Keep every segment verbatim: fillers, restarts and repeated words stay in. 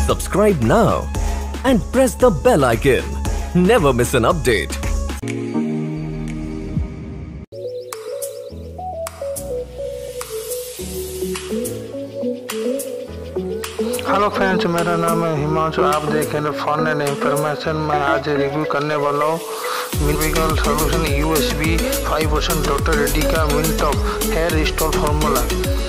Subscribe now and press the bell icon. Never miss an update. Hello friends, मेरा नाम है हिमांशु। आप देखें फोन एंड इंफॉर्मेशन। मैं आज रिव्यू करने वाला हूँ minimal solution USB five percent doctor Reddy का Mintop hair restore formula.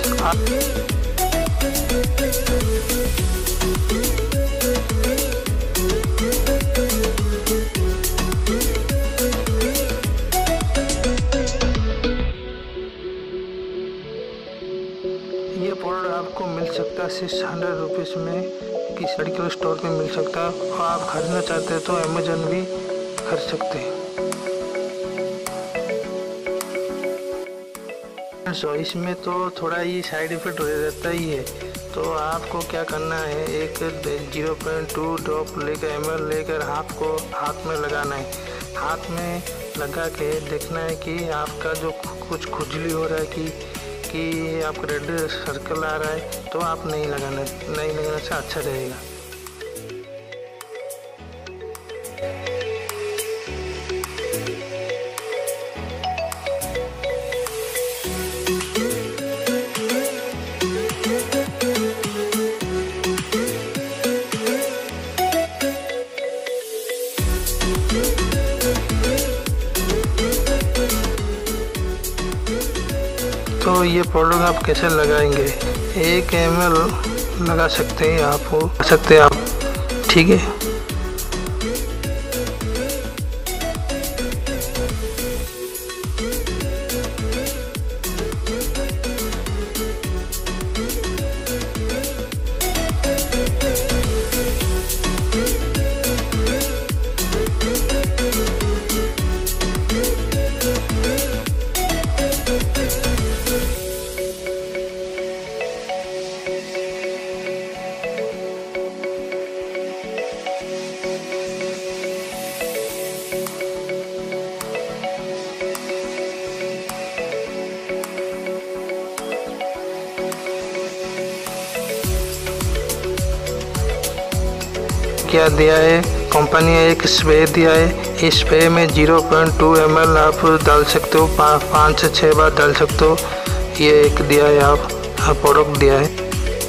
ये प्रोडक्ट आपको मिल सकता है सिक्स हंड्रेड रुपीज़ में किसी मेडिकल स्टोर पे मिल सकता है, और आप खरीदना चाहते हैं तो अमेजन भी खरीद सकते हैं। सो इसमें तो थोड़ा ये साइड इफेक्ट हो जाता ही है, तो आपको क्या करना है, एक जीरो पॉइंट टू ड्रॉप लेकर एम एल लेकर हाथ को हाथ में लगाना है। हाथ में लगा के देखना है कि आपका जो कुछ खुजली हो रहा है कि कि आपका रेड सर्कल आ रहा है, तो आप नहीं लगाना नहीं लगाने से अच्छा रहेगा। तो ये प्रोडक्ट आप कैसे लगाएंगे, एक एम एल लगा सकते हैं आप वो सकते हैं आप ठीक है। क्या दिया है कंपनी ने, एक स्प्रे दिया है। इस स्प्रे में zero point two M L आप डाल सकते हो, पाँच से छः बार डाल सकते हो। ये एक दिया है आप प्रोडक्ट दिया है।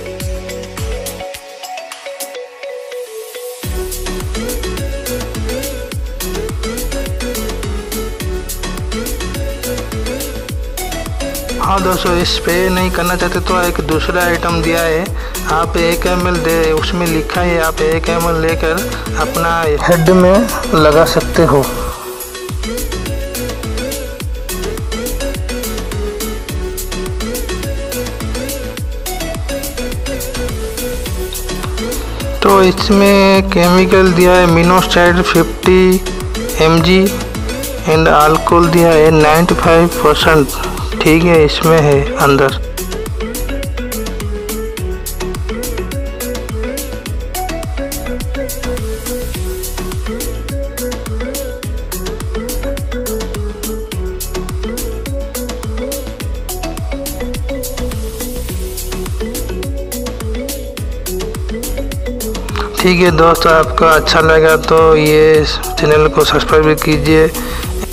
हाँ दोस्तों, इस स्प्रे नहीं करना चाहते तो एक दूसरा आइटम दिया है। आप एक एम एल दे उसमें लिखा है, आप एक एम एल लेकर अपना हेड में लगा सकते हो। तो इसमें केमिकल दिया है मिनोसाइड fifty M G and alcohol दिया है नाइन्टी फाइव परसेंट ठीक है, इसमें है अंदर। ठीक है दोस्तों, आपको अच्छा लगा तो ये चैनल को सब्सक्राइब कीजिए